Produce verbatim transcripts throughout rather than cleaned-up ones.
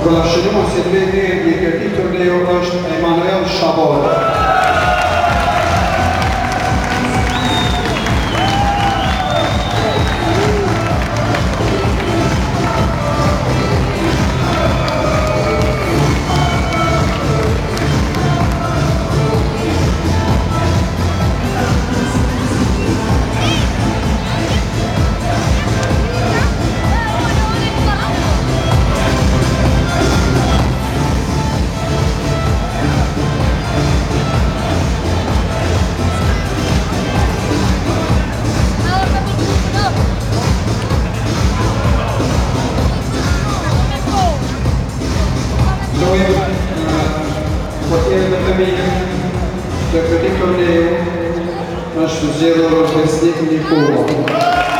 Për lashërimu si të veti i këtij turneu është Emanuel Shabor. Portierë në fëmijë të këtij turneu është zgjedhur Besnik Nikola.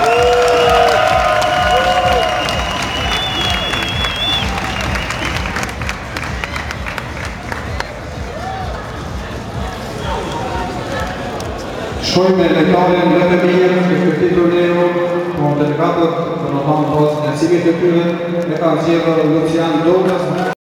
Shkojmë me lojtarën në fëmijë të këtij turneu, ku delegatët, domethënë pas nësimit të tyre, e kanë zgjedhur Lucian Douglas.